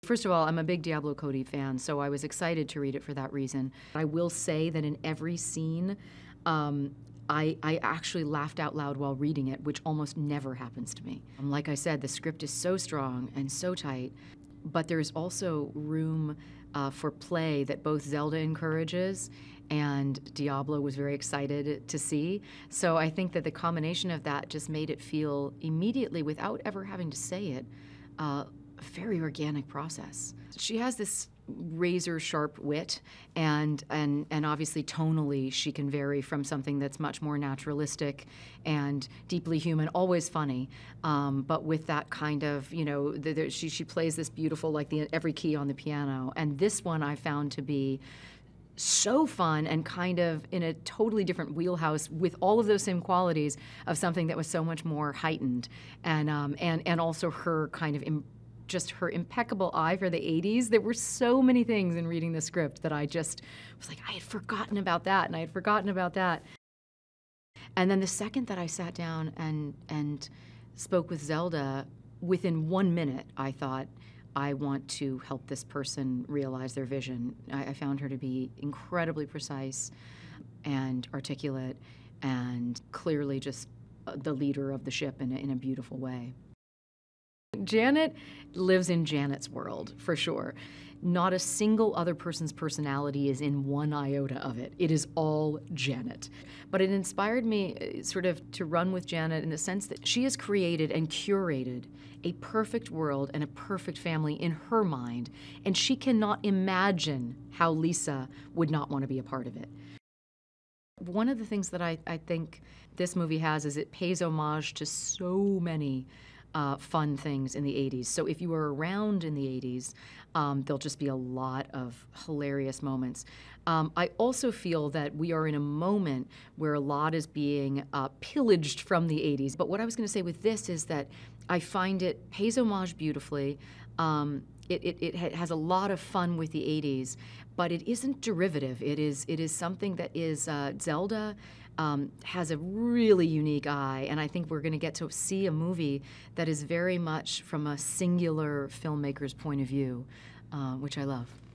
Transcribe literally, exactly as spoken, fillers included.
First of all, I'm a big Diablo Cody fan, so I was excited to read it for that reason. I will say that in every scene, um, I, I actually laughed out loud while reading it, which almost never happens to me. Um, like I said, the script is so strong and so tight, but there's also room uh, for play that both Zelda encourages and Diablo was very excited to see. So I think that the combination of that just made it feel immediately, without ever having to say it, uh, a very organic process. She has this razor sharp wit, and and and obviously tonally she can vary from something that's much more naturalistic and deeply human, always funny, um, but with that kind of, you know, the, the, she she plays this beautiful, like the every key on the piano. And this one I found to be so fun and kind of in a totally different wheelhouse with all of those same qualities of something that was so much more heightened, and um, and and also her kind of Im- just her impeccable eye for the eighties. There were so many things in reading the script that I just was like, I had forgotten about that, and I had forgotten about that. And then the second that I sat down and and spoke with Zelda, within one minute, I thought, I want to help this person realize their vision. I, I found her to be incredibly precise and articulate and clearly just the leader of the ship in a, in a beautiful way. Janet lives in Janet's world, for sure. Not a single other person's personality is in one iota of it. It is all Janet. But it inspired me sort of to run with Janet in the sense that she has created and curated a perfect world and a perfect family in her mind, and she cannot imagine how Lisa would not want to be a part of it. One of the things that I, I think this movie has is it pays homage to so many Uh, fun things in the eighties. So if you were around in the eighties, um, there'll just be a lot of hilarious moments. Um, I also feel that we are in a moment where a lot is being uh, pillaged from the eighties. But what I was going to say with this is that I find it pays homage beautifully. Um, it, it, it has a lot of fun with the eighties, but it isn't derivative. It is, it is something that is uh, Zelda Um, has a really unique eye, and I think we're going to get to see a movie that is very much from a singular filmmaker's point of view, uh, which I love.